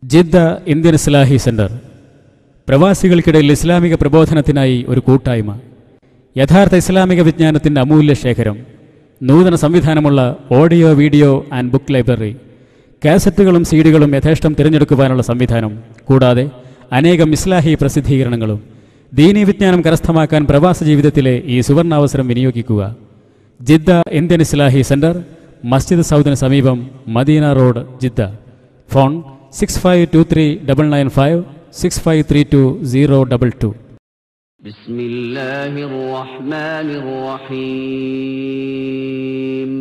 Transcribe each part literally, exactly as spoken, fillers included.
Jeddah Indian Islahi centre പ്രവാസികൾക്കിടയിൽ ഇസ്ലാമിക പ്രബോധനത്തിനായി ഒരു കൂട്ടായ്മ. യഥാർത്ഥ ഇസ്ലാമിക വിജ്ഞാനത്തിൻ്റെ അമൂല്യ ശേഖരം. നൂതന സംവിധാനമുള്ള audio, video and book library. കാസറ്റുകളും സീഡികളും യഥേഷ്ടം തിരഞ്ഞെടുക്കുവാനുള്ള സംവിധാനം. കൂടാതെ അനേകം ഇസ്ലാഹി പ്രസിദ്ധീകരണങ്ങളും. ദീനീ വിജ്ഞാനം കരസ്ഥമാക്കാൻ പ്രവാസ ജീവിതത്തിലെ ഈ സുവർണാവസരം വിനിയോഗിക്കുക. ജിദ്ദ ഇന്ത്യൻ ഇസ്ലാഹി സെന്റർ, മസ്ജിദ് സൗദിന് സമീപം, Medina road, Jeddah. Phone six five two three double nine five six five three two zero double two. ബിസ്മില്ലാഹിർ റഹ്മാനിർ റഹീം.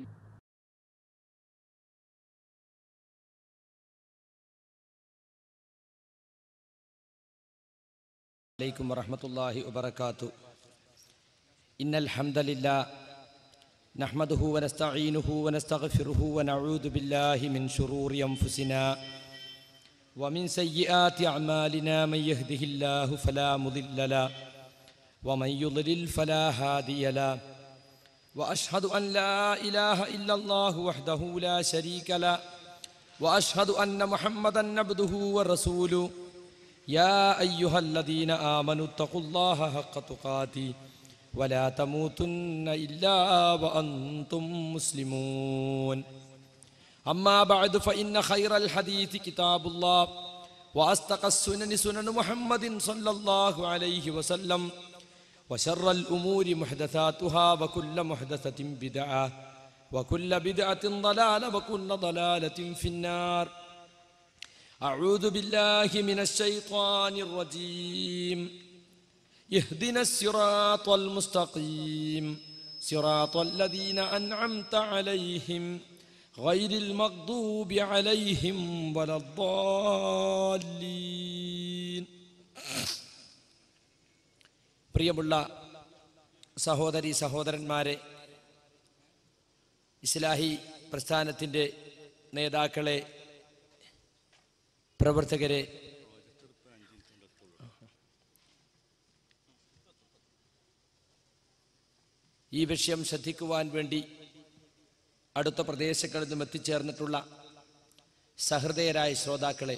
അലൈക്കും വറഹ്മത്തുള്ളാഹി വബറകാതുഹു. ഇന്നൽ ഹംദലില്ലാഹ് നഹ്മദുഹു വനസ്തഈനുഹു വനസ്തഗ്ഫിറുഹു വനഊദു ബില്ലാഹി മിൻ ശുറൂരി അൻഫുസിനാ വമിൻ സയ്യിആതി അഅ്മാലിനാ മൻ യഹ്ദിഹില്ലാഹു ഫലാ മുദില്ല ലഹു വമൻ യുദ്ലിൽ ഫലാ ഹാദിയ ലഹു വഅശ്ഹദു അൻ ലാ ഇലാഹ ഇല്ലല്ലാഹു വഹ്ദഹു ലാ ശരീക ലഹു വഅശ്ഹദു അന്ന മുഹമ്മദൻ അബ്ദുഹു വറസൂലുഹു. يا أيها الذين آمنوا اتقوا الله حق تقاته ولا تموتن إلا وأنتم مسلمون. أما بعد فإن خير الحديث كتاب الله وأصدق السنن سنن محمد صلى الله عليه وسلم وشر الأمور محدثاتها وكل محدثة بدعة وكل بدعة ضلالة وكل ضلالة في النار. أعوذ بالله من الشيطان الرجيم. اهدنا الصراط المستقيم صراط الذين أنعمت عليهم غير المغضوب عليهم ولا الضالين. പ്രിയമുള്ള സഹോദരി സഹോദരന്മാരെ, ഇസ്ലാഹി പ്രസ്ഥാനത്തിൻ്റെ നേതാക്കളെ, പ്രവർത്തകരെ, ഈ വിഷയം ശ്രദ്ധിക്കുവാൻ വേണ്ടി അടുത്ത പ്രദേശങ്ങളിൽ നിന്നും എത്തിച്ചേർന്നിട്ടുള്ള സഹൃദയരായ ശ്രോതാക്കളെ,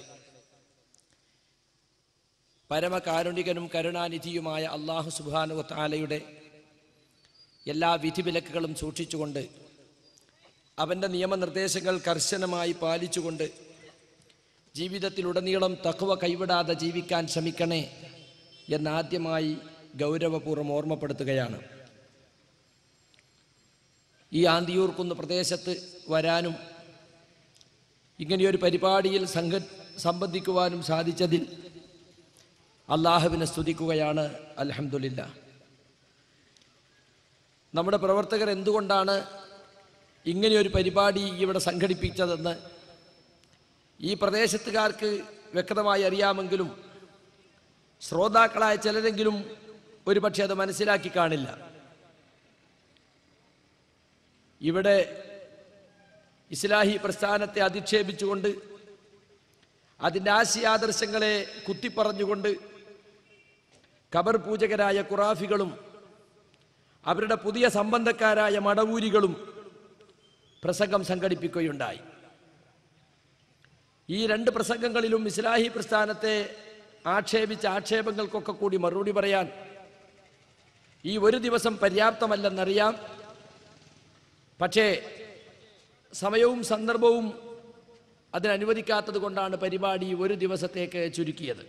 പരമകാരുണികനും കരുണാനിധിയുമായ അല്ലാഹു സുബ്ഹാനഹു വ തആലയുടെ എല്ലാ വിധിവിലക്കുകളും സൂക്ഷിച്ചുകൊണ്ട് അവൻ്റെ നിയമനിർദ്ദേശങ്ങൾ കർശനമായി പാലിച്ചുകൊണ്ട് ജീവിതത്തിലുടനീളം തഖ്വ കൈവിടാതെ ജീവിക്കാൻ ശ്രമിക്കണേ എന്നാദ്യമായി ഗൗരവപൂർവ്വം ഓർമ്മപ്പെടുത്തുകയാണ്. ഈ ആന്തിയൂർക്കുന്ന് പ്രദേശത്ത് വരാനും ഇങ്ങനെയൊരു പരിപാടിയിൽ സംഘ സംബന്ധിക്കുവാനും സാധിച്ചതിൽ അള്ളാഹുവിനെ സ്തുതിക്കുകയാണ്. അൽഹംദുലില്ലാഹ്. നമ്മുടെ പ്രവർത്തകർ എന്തുകൊണ്ടാണ് ഇങ്ങനെയൊരു പരിപാടി ഇവിടെ സംഘടിപ്പിച്ചതെന്ന് ഈ പ്രദേശത്തുകാർക്ക് വ്യക്തമായി അറിയാമെങ്കിലും ശ്രോതാക്കളായ ചിലരെങ്കിലും ഒരു പക്ഷേ അത് മനസ്സിലാക്കി കാണില്ല. ഇവിടെ ഇസ്ലാഹി പ്രസ്ഥാനത്തെ അധിക്ഷേപിച്ചുകൊണ്ട് അതിൻ്റെ ആശയാദർശങ്ങളെ കുത്തിപ്പറഞ്ഞുകൊണ്ട് ഖബർ പൂജകരായ ഖുറാഫികളും അവരുടെ പുതിയ സംബന്ധക്കാരായ മടവൂരികളും പ്രസംഗം സംഘടിപ്പിക്കുകയുണ്ടായി. ഈ രണ്ട് പ്രസംഗങ്ങളിലും ഇസ്ലാഹി പ്രസ്ഥാനത്തെ ആക്ഷേപിച്ച ആക്ഷേപങ്ങൾക്കൊക്കെ കൂടി മറുപടി പറയാൻ ഈ ഒരു ദിവസം പര്യാപ്തമല്ലെന്നറിയാം. പക്ഷേ സമയവും സന്ദർഭവും അതിനനുവദിക്കാത്തത് കൊണ്ടാണ് പരിപാടി ഒരു ദിവസത്തേക്ക് ചുരുക്കിയത്.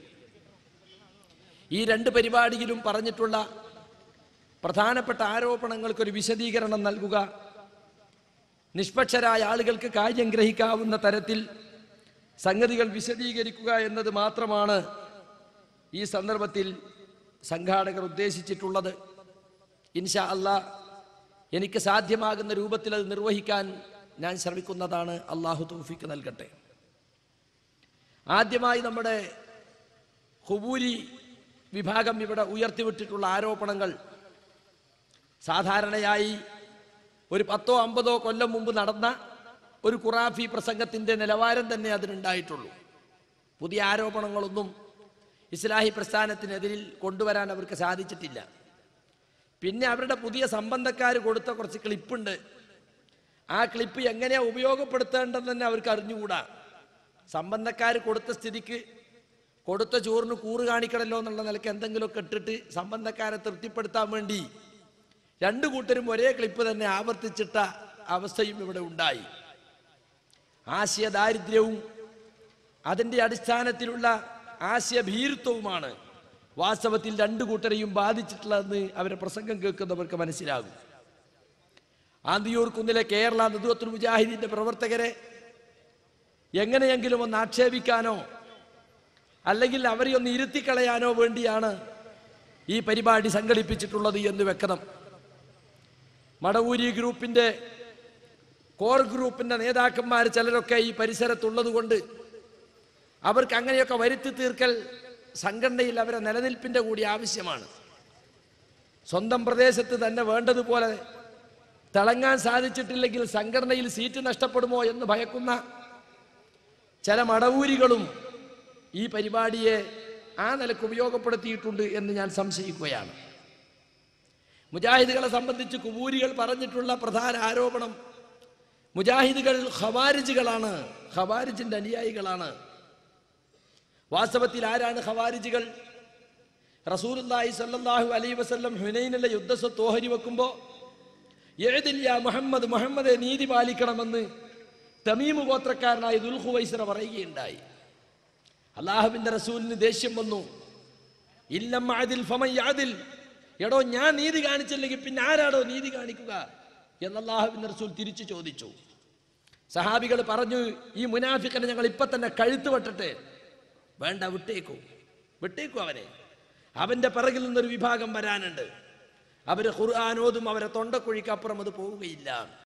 ഈ രണ്ട് പരിപാടിയിലും പറഞ്ഞിട്ടുള്ള പ്രധാനപ്പെട്ട ആരോപണങ്ങൾക്കൊരു വിശദീകരണം നൽകുക, നിഷ്പക്ഷരായ ആളുകൾക്ക് കാര്യം ഗ്രഹിക്കാവുന്ന തരത്തിൽ സംഗതികൾ വിശദീകരിക്കുക എന്നത് മാത്രമാണ് ഈ സന്ദർഭത്തിൽ സംഘാടകർ ഉദ്ദേശിച്ചിട്ടുള്ളത്. ഇൻഷാ അല്ലാഹ് എനിക്ക് സാധ്യമാകുന്ന രൂപത്തിൽ അത് നിർവഹിക്കാൻ ഞാൻ ശ്രമിക്കുന്നതാണ്. അള്ളാഹു തൗഫീഖ് നൽകട്ടെ. ആദ്യമായി നമ്മുടെ ഖുബൂരി വിഭാഗം ഇവിടെ ഉയർത്തിവിട്ടിട്ടുള്ള ആരോപണങ്ങൾ സാധാരണയായി ഒരു പത്തോ അമ്പതോ കൊല്ലം മുമ്പ് നടന്ന ഒരു ഖുറാഫി പ്രസംഗത്തിൻ്റെ നിലവാരം തന്നെ അതിനുണ്ടായിട്ടുള്ളൂ. പുതിയ ആരോപണങ്ങളൊന്നും ഇസ്ലാഹി പ്രസ്ഥാനത്തിനെതിരിൽ കൊണ്ടുവരാൻ അവർക്ക് സാധിച്ചിട്ടില്ല. പിന്നെ അവരുടെ പുതിയ സംബന്ധക്കാർ കൊടുത്ത കുറച്ച് ക്ലിപ്പുണ്ട്. ആ ക്ലിപ്പ് എങ്ങനെയാണ് ഉപയോഗപ്പെടുത്തേണ്ടതെന്ന് അവർക്ക് അറിഞ്ഞുകൂടാ. സംബന്ധക്കാർ കൊടുത്ത സ്ഥിതിക്ക് കൊടുത്ത ചോറിന് കൂറ് കാണിക്കണമല്ലോ എന്നുള്ള നിലയ്ക്ക് എന്തെങ്കിലുമൊക്കെ ഇട്ടിട്ട് സംബന്ധക്കാരെ തൃപ്തിപ്പെടുത്താൻ വേണ്ടി രണ്ടു കൂട്ടരും ഒരേ ക്ലിപ്പ് തന്നെ ആവർത്തിച്ചിട്ട അവസ്ഥയും ഇവിടെ ഉണ്ടായി. ആശയ ദാരിദ്ര്യവും അതിൻ്റെ അടിസ്ഥാനത്തിലുള്ള ആശയഭീരുത്വവുമാണ് വാസ്തവത്തിൽ രണ്ടു കൂട്ടരെയും ബാധിച്ചിട്ടുള്ളതെന്ന് അവരെ പ്രസംഗം കേൾക്കുന്നവർക്ക് മനസ്സിലാകും. ആന്തിയൂർ കുന്നിലെ കേരള നദുവത്തുൽ മുജാഹിദീന്റെ പ്രവർത്തകരെ എങ്ങനെയെങ്കിലും ഒന്ന് ആക്ഷേപിക്കാനോ അല്ലെങ്കിൽ അവരെ ഒന്ന് ഇരുത്തിക്കളയാനോ വേണ്ടിയാണ് ഈ പരിപാടി സംഘടിപ്പിച്ചിട്ടുള്ളത് എന്ന് വ്യക്തം. മടവൂരി ഗ്രൂപ്പിന്റെ കോർ ഗ്രൂപ്പിന്റെ നേതാക്കന്മാർ ചിലരൊക്കെ ഈ പരിസരത്തുള്ളത് കൊണ്ട് അവർക്ക് അങ്ങനെയൊക്കെ വരുത്തി തീർക്കൽ സംഘടനയിൽ അവരെ നിലനിൽപ്പിന്റെ കൂടി ആവശ്യമാണ്. സ്വന്തം പ്രദേശത്ത് തന്നെ വേണ്ടതുപോലെ തിളങ്ങാൻ സാധിച്ചിട്ടില്ലെങ്കിൽ സംഘടനയിൽ സീറ്റ് നഷ്ടപ്പെടുമോ എന്ന് ഭയക്കുന്ന ചില മടവൂരികളും ഈ പരിപാടിയെ ആ നിലക്ക് ഉപയോഗപ്പെടുത്തിയിട്ടുണ്ട് എന്ന് ഞാൻ സംശയിക്കുകയാണ്. മുജാഹിദുകളെ സംബന്ധിച്ച് കുബൂരികൾ പറഞ്ഞിട്ടുള്ള പ്രധാന ആരോപണം മുജാഹിദുകൾ ഖവാരിജുകളാണ്, ഖവാരിജിന്റെ അനുയായികളാണ്. വാസ്തവത്തിൽ ആരാണ് ഖവാരിജുകൾ? റസൂലുള്ളാഹി സ്വല്ലല്ലാഹു അലൈഹി വസല്ലം ഹുനൈനിലെ യുദ്ധസ്വത്ത് ഓഹരി വെക്കുമ്പോൾ യഅദിൽ മുഹമ്മദ്, മുഹമ്മദെ നീതി പാലിക്കണമെന്ന് തമീമ് ഗോത്രക്കാരനായ ദുൽഖുവൈസറ പറയുകയുണ്ടായി. അള്ളാഹുവിന്റെ റസൂലിന് ദേഷ്യം വന്നു. ഇല്ലം അദിൽ ഫമൻ യഅദിൽ, എടോ ഞാൻ നീതി കാണിച്ചില്ലെങ്കിൽ പിന്നെ ആരാടോ നീതി കാണിക്കുക എന്ന് അള്ളാഹുവിന്റെ റസൂൽ തിരിച്ചു ചോദിച്ചു. സഹാബികൾ പറഞ്ഞു, ഈ മുനാഫിഖിനെ ഞങ്ങൾ ഇപ്പൊ തന്നെ കഴുത്ത് വെട്ടട്ടെ. വേണ്ട, വിട്ടേക്കൂ വിട്ടേക്കൂ അവനെ, അവന്റെ പിറകിൽ നിന്നൊരു വിഭാഗം വരാനുണ്ട്. അവര് ഖുർആൻ ഓതും, അവരെ തൊണ്ടക്കുഴിക്കപ്പുറം അത് പോവുകയില്ല.